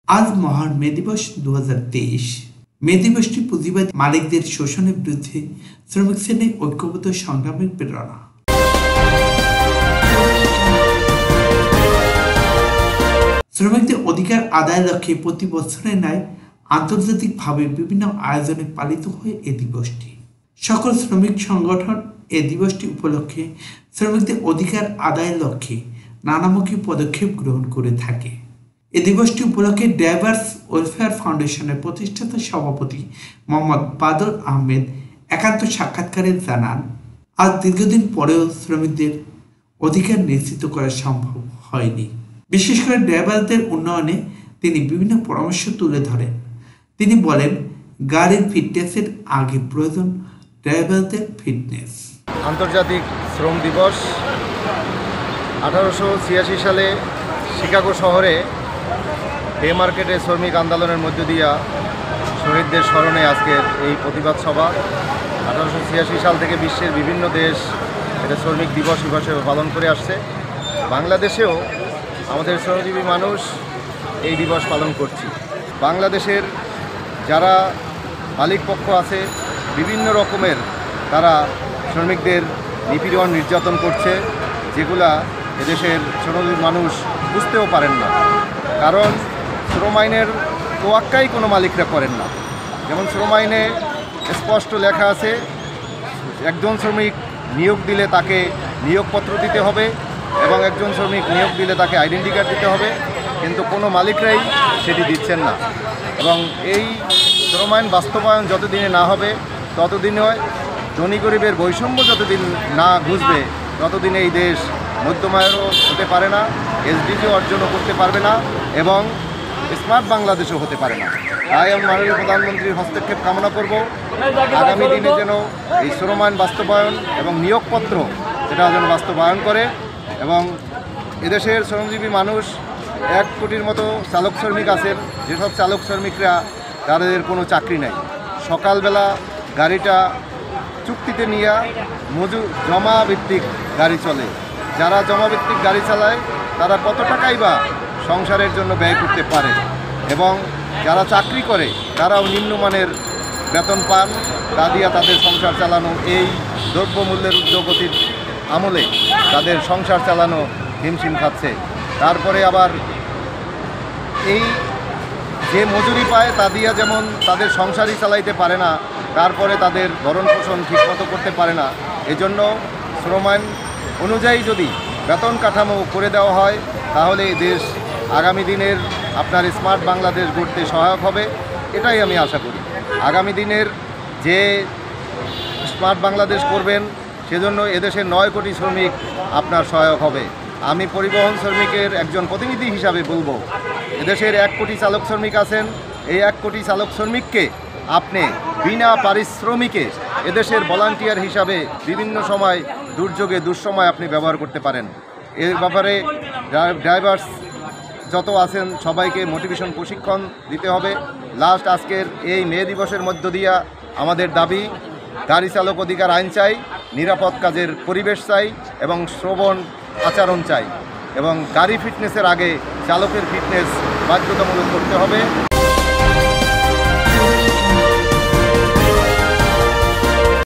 আজ মহান মে দিবস 2023। মে দিবসটি পুঁজিবাদী মালিকদের শোষণের বিরুদ্ধে শ্রমিক শ্রেণীর ঐক্যবদ্ধ সংগ্রামের প্রেরণা। শ্রমিকদের অধিকার আদায়ের লক্ষ্যে প্রতি বছরের ন্যায় আন্তর্জাতিকভাবে বিভিন্ন আয়োজনে পালিত হয় এই দিবসটি। সকল শ্রমিক সংগঠন এই দিবসটি উপলক্ষে শ্রমিকদের অধিকার আদায়ের লক্ষ্যে নানামুখী পদক্ষেপ গ্রহণ করে থাকে। এই দিবসটি উপলক্ষে ড্রাইভার্স ওয়েলফেয়ার ফাউন্ডেশনের প্রতিষ্ঠাতা সভাপতি মোহাম্মদ বাদল আহমেদ একান্ত সাক্ষাৎকারে জানান, আজ দীর্ঘদিন পরেও শ্রমিকদের অধিকার নিশ্চিত করা সম্ভব হয়নি। বিশেষ করে ড্রাইভারদের উন্নয়নে তিনি বিভিন্ন পরামর্শ তুলে ধরেন। তিনি বলেন, গাড়ির ফিটনেসের আগে প্রয়োজন ড্রাইভারদের ফিটনেস। আন্তর্জাতিক শ্রম দিবস 1886 সালে শিকাগো শহরে হে মার্কেটে শ্রমিক আন্দোলনের মধ্য দিয়া শহীদদের স্মরণে আজকের এই প্রতিবাদ সভা। 1886 সাল থেকে বিশ্বের বিভিন্ন দেশ এটা শ্রমিক দিবস হিসেবে পালন করে আসছে। বাংলাদেশেও আমাদের শ্রমজীবী মানুষ এই দিবস পালন করছি। বাংলাদেশের যারা মালিক পক্ষ আছে বিভিন্ন রকমের তারা শ্রমিকদের নিপীড়ন নির্যাতন করছে, যেগুলা এদেশের শ্রমজীবী মানুষ বুঝতেও পারেন না। কারণ শ্রম আইনের তোয়াক্কাই কোনো মালিকরা করেন না। যেমন শ্রম আইনে স্পষ্ট লেখা আছে, একজন শ্রমিক নিয়োগ দিলে তাকে নিয়োগপত্র দিতে হবে এবং একজন শ্রমিক নিয়োগ দিলে তাকে আইডেন্টি কার্ড দিতে হবে, কিন্তু কোনো মালিকরাই সেটি দিচ্ছেন না। এবং এই শ্রম আইন বাস্তবায়ন যতদিনে না হবে ততদিনে ধনী গরিবের বৈষম্য যতদিন না বুঝবে ততদিনে এই দেশ মধ্যমায়েরও হতে পারে না, এসডিজি অর্জনও করতে পারবে না এবং স্মার্ট বাংলাদেশও হতে পারে না। তাই আমি মাননীয় প্রধানমন্ত্রীর হস্তক্ষেপ কামনা করব, আগামী দিনে যেন এই শ্রম আইন বাস্তবায়ন এবং নিয়োগপত্র সেটা যেন বাস্তবায়ন করে। এবং এদেশের শ্রমজীবী মানুষ 1 কোটির মতো চালক শ্রমিক আছেন, যেসব চালক শ্রমিকরা তাদের কোনো চাকরি নেই। সকালবেলা গাড়িটা চুক্তিতে নিয়ে জমা ভিত্তিক গাড়ি চলে। যারা জমা ভিত্তিক গাড়ি চালায় তারা কত টাকাই বা সংসারের জন্য ব্যয় করতে পারে, এবং যারা চাকরি করে তারাও নিম্নমানের বেতন পান। তা দিয়ে তাদের সংসার চালানো, এই দ্রব্যমূল্যের ঊর্ধ্বগতির আমলে তাদের সংসার চালানো হিমশিম খাচ্ছে। তারপরে আবার এই যে মজুরি পায় তা দিয়ে যেমন তাদের সংসারই চালাইতে পারে না, তারপরে তাদের ভরণ পোষণ ঠিকমতো করতে পারে না। এজন্য শ্রম আইন অনুযায়ী যদি বেতন কাঠামো করে দেওয়া হয় তাহলে এই দেশ আগামী দিনের আপনার স্মার্ট বাংলাদেশ গড়তে সহায়ক হবে, এটাই আমি আশা করি। আগামী দিনের যে স্মার্ট বাংলাদেশ করবেন সেজন্য এদেশের 9 কোটি শ্রমিক আপনার সহায়ক হবে। আমি পরিবহন শ্রমিকের একজন প্রতিনিধি হিসাবে বলবো, এদেশের 1 কোটি চালক শ্রমিক আছেন, এই 1 কোটি চালক শ্রমিককে আপনি বিনা পারিশ্রমিকে এদেশের ভলান্টিয়ার হিসাবে বিভিন্ন সময় দুর্যোগে দুঃসময় আপনি ব্যবহার করতে পারেন। এর ব্যাপারে ড্রাইভার্স যত আছেন সবাইকে মোটিভেশন প্রশিক্ষণ দিতে হবে। লাস্ট আজকের এই মে দিবসের মধ্য দিয়া আমাদের দাবি, গাড়ি চালক অধিকার আইন চাই, নিরাপদ কাজের পরিবেশ চাই এবং শ্রবণ আচরণ চাই, এবং গাড়ি ফিটনেসের আগে চালকের ফিটনেস বাধ্যতামূলক করতে হবে।